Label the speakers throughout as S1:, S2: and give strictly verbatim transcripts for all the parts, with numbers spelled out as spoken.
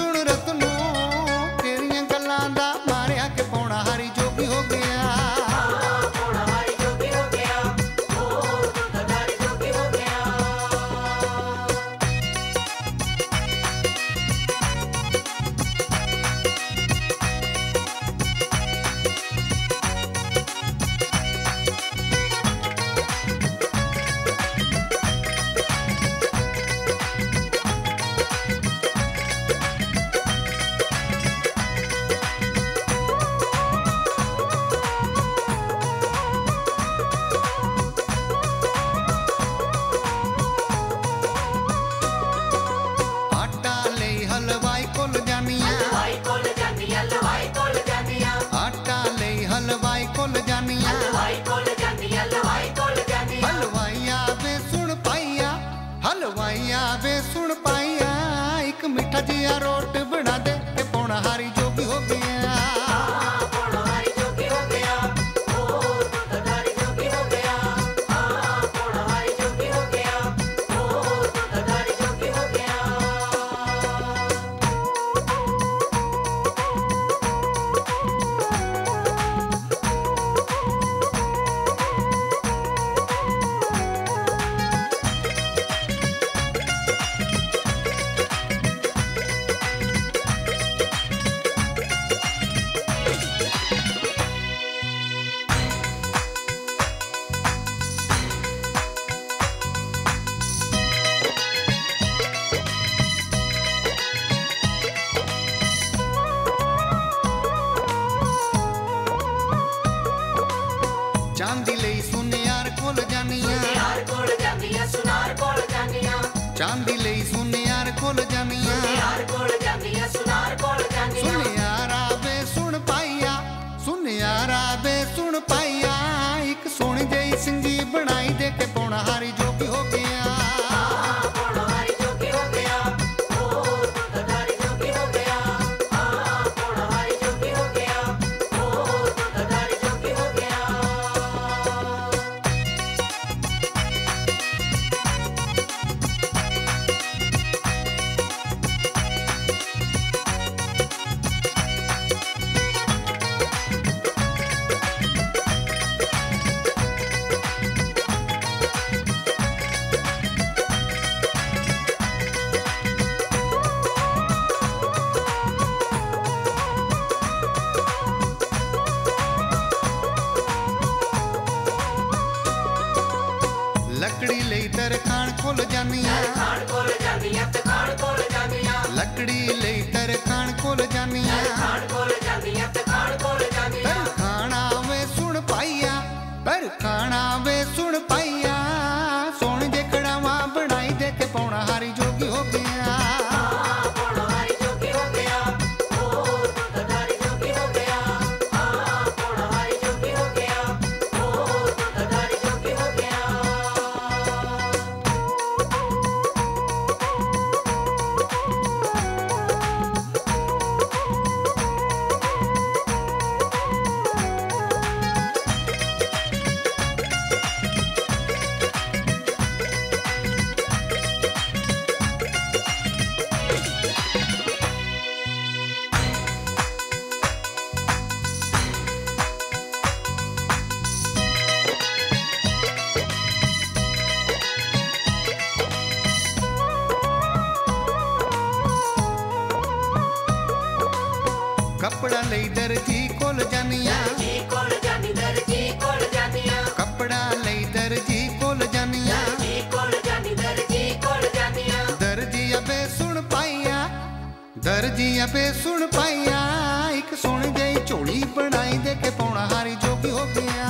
S1: सुन रतनों तेरियां गल्लां दा मारिया के पौना हारी जोगी हो गया। हलवाइया वे सुन पाइया एक मिठा जिया रोट बना दे के पौना हारी जोगी हो गया। चांदी लई सुनियार कोल जानिया, सुनियार कोल जानिया, सुनार कोल जानिया। चांदी लई सुनियार कोल जानिया, सुनियार कोल जानिया, सुनार कोल जानिया। सुनियारा बे सुन पाइया, सुनियारा बे सुन पाइया एक सोनी जई सिंगी बनाई दे के पौना हारी जोगी हो गया। लकड़ी लई तरखान खोल जानिया, तरखान खोल जानिया, तरखान खोल जानिया। लकड़ी लई तरखान खोल जानिया, तरखान खोल जानिया, तरखान खोल जानिया। तरखाना वे सुन पाइया, तरखाना वे सुन पाइया सोन जे कड़ावा बनाई दे के पौना हारी जोगी हो गया। कपड़ा लई दर्जी कोल जानिया, दर्जी कोल जानी, दर्जी कोल जानिया। कपड़ा लई दर्जी कोल जानिया, दर्जी कोल जानी, दर्जी कोल जानिया। दर्जी अबे सुन पाइया, दर्जी अबे सुन पाइया एक सोनी जई चोली बनाई दे के पौना हारी जोगी हो गया।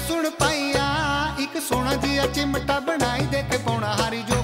S1: सुन पाइया एक सोना जिहा चिमटा बनाई दे के पौना हारी जो